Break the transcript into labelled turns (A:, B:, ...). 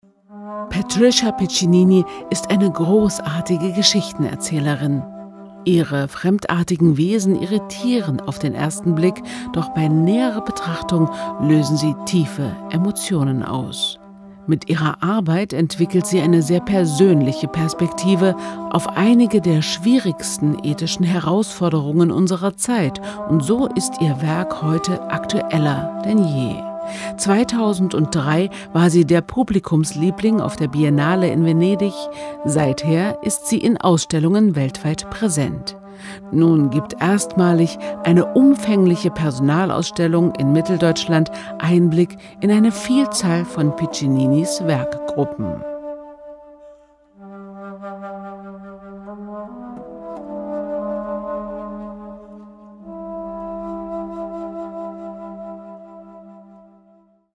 A: Patricia Piccinini ist eine großartige Geschichtenerzählerin. Ihre fremdartigen Wesen irritieren auf den ersten Blick, doch bei näherer Betrachtung lösen sie tiefe Emotionen aus. Mit ihrer Arbeit entwickelt sie eine sehr persönliche Perspektive auf einige der schwierigsten ethischen Herausforderungen unserer Zeit, und so ist ihr Werk heute aktueller denn je. 2003 war sie der Publikumsliebling auf der Biennale in Venedig. Seither ist sie in Ausstellungen weltweit präsent. Nun gibt erstmalig eine umfängliche Personalausstellung in Mitteldeutschland Einblick in eine Vielzahl von Piccininis Werkgruppen.